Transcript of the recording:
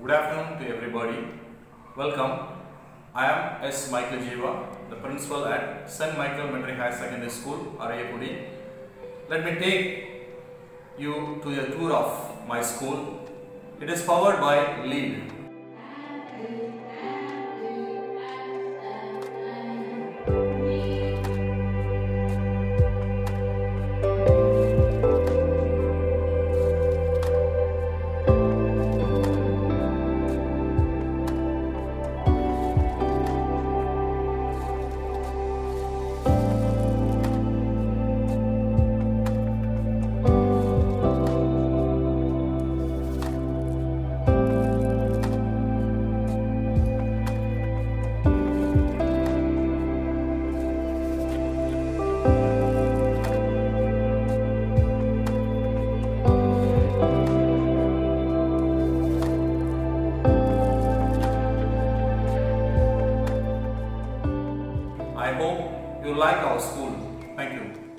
Good afternoon to everybody. Welcome. I am S. Michael Jiva, the principal at St. Michael Matric Hr Secondary School, Arayapudi. Let me take you to a tour of my school. It is powered by LEED. I hope you like our school. Thank you.